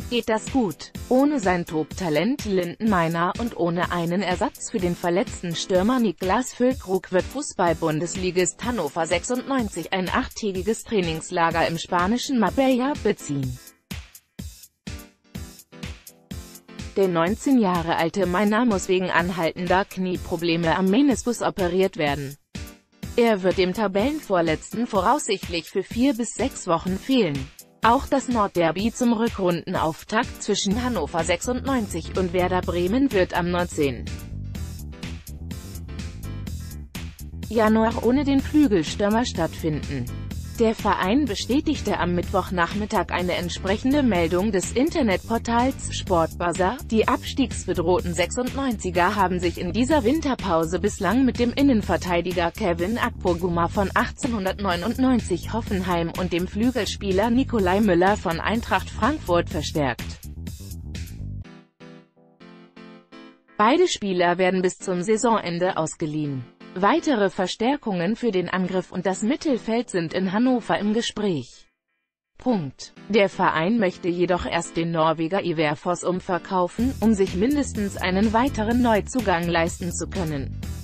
geht das gut. Ohne sein Top-Talent Lindenmeiner und ohne einen Ersatz für den verletzten Stürmer Niklas Füllkrug wird Fußball-Bundesligist Hannover 96 ein 8-tägiges Trainingslager im spanischen Marbella beziehen. Der 19 Jahre alte Meiner muss wegen anhaltender Knieprobleme am Meniskus operiert werden. Er wird dem Tabellenvorletzten voraussichtlich für 4 bis 6 Wochen fehlen. Auch das Nordderby zum Rückrundenauftakt zwischen Hannover 96 und Werder Bremen wird am 19. Januar ohne den Flügelstürmer stattfinden. Der Verein bestätigte am Mittwochnachmittag eine entsprechende Meldung des Internetportals Sportbuzzer. Die abstiegsbedrohten 96er haben sich in dieser Winterpause bislang mit dem Innenverteidiger Kevin Akpoguma von 1899 Hoffenheim und dem Flügelspieler Nicolai Müller von Eintracht Frankfurt verstärkt. Beide Spieler werden bis zum Saisonende ausgeliehen. Weitere Verstärkungen für den Angriff und das Mittelfeld sind in Hannover im Gespräch. Der Verein möchte jedoch erst den Norweger Iver Foss umverkaufen, um sich mindestens einen weiteren Neuzugang leisten zu können.